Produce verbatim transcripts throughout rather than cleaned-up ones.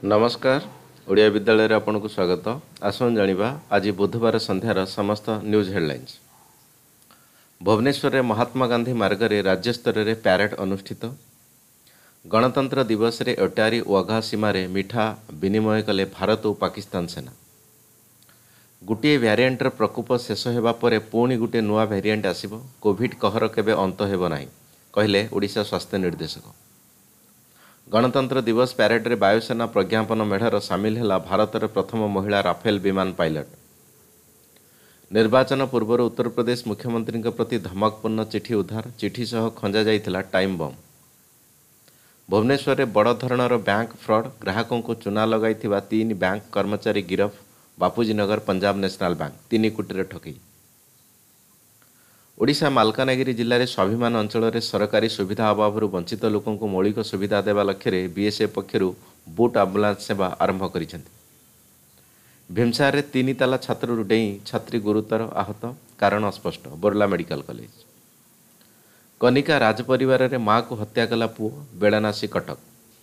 नमस्कार ओडिया विद्यालय रे आपन को स्वागत। आसन जानिबा आज बुधवार संध्यार समस्त न्यूज हेडलाइंस। भुवनेश्वर रे महात्मा गांधी मार्ग रे राज्य स्तर रे प्यारेड अनुष्ठित। गणतंत्र दिवस रे अटारी वाघा सीमा रे मिठा विनिमय कले भारत और पाकिस्तान सेना। गोटे भ्यारिएंटर प्रकोप शेष हेबा परे पुणी गोटे नुआ भ्यारिएंट आसिबो। कोविड कहर केबे अंत हेबो नाही कहले ओडिशा स्वास्थ्य निर्देशक। गणतंत्र दिवस प्यारेड रे वायुसेना प्रज्ञापन मेढ़र सामिल है भारत रे प्रथम महिला राफेल विमान पायलट। निर्वाचन पूर्व उत्तर प्रदेश मुख्यमंत्री प्रति धमकपूर्ण चिठी उद्धार। चिठी सह खंजा जाइथिला टाइम बम। भुवनेश्वर रे बड़ धरणर बैंक फ्रॉड। ग्राहकों को चुना लगाइथिबा तीन बैंक कर्मचारी गिरफ। बापूजी नगर पंजाब नेशनल बैंक तीन कोटी रे ठकई। ओडिशा मालकानगिरी जिले में स्वाभिमान अंचल में सरकारी सुविधा अभाव वंचित लोकों को मौलिक सुविधा देवा लक्ष्य बीएसएफ पक्षर बोट आंबुलांस सेवा आरंभ कर भीमसार तीन ताला छात्र डेई छात्री गुरुतर आहत। कारण अस्पष्ट। Borla medical college. कनिका राजपरिवार रे माँ को हत्या कला पुओ। बेड़ानासी कटक।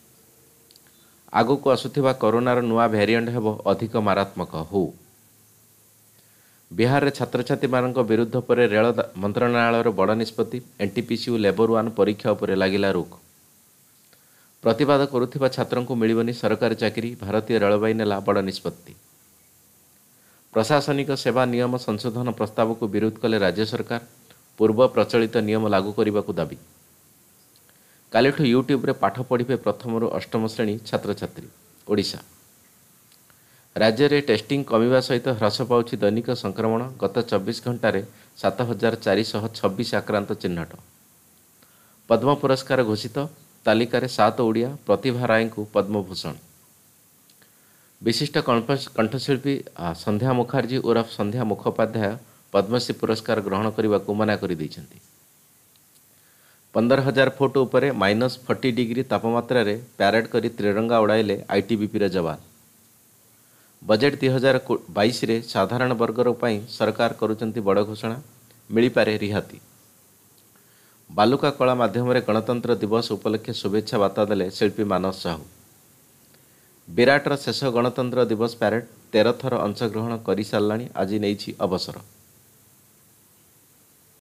आगक आसुथिबा कोरोनार नुआ भ्यारिएंट हेबो अधिक मारात्मक हो। बिहार रे छात्र छात्री मानक विरुद्ध पर रेल मंत्रणालय बड़ निष्पत्ति। एनटीपीसी लेबर वन परीक्षा उपर लागिला रोक। प्रतिवाद करुथिबा छात्रन को मिलिबनी सरकारी चाकरी। भारतीय रेलवे नेला बड़ निष्पत्ति। प्रशासनिक सेवा नियम संशोधन प्रस्ताव को विरोध कले राज्य सरकार। पूर्व प्रचलित नियम लागू करने को दाबी। कालिठू यूट्यूब रे पाठ पढ़िबे प्रथम रु अष्टम श्रेणी छात्र छात्री। ओडिशा राज्य में टेस्टिंग कमिवा सहित ह्रास पाउछि दैनिक संक्रमण। गत चौबीस घंटे सात हजार चार शह छब्बीस आक्रांत चिन्हट। पद्म पुरस्कार घोषित। तालिकार सात ओडिया प्रतिभा राय को पद्मभूषण। विशिष्ट कंठशिल्पी संध्या मुखर्जी उर्फ संध्या मुखोपाध्याय पद्मश्री पुरस्कार ग्रहण करने को मना कर पंदर हजार फुट उपरे माइनस फोर्टी डिग्री तापमात्रा रे प्यारेड करी त्रिरंगा उड़ाइले आईटीबीपी जवान। बजेट दुई हजार बाईस रे साधारण वर्गर पर सरकार करुचंती बड़ घोषणा। मिलिपारे रिहाती। बालुका कला माध्यम रे गणतंत्र दिवस उपलक्षे शुभेच्छा बार्ता देले शिल्पी मानस साहू। विराटर शेष गणतंत्र दिवस प्यारेड तेरह थर अंशग्रहण कर साराणी। आज नहीं अवसर।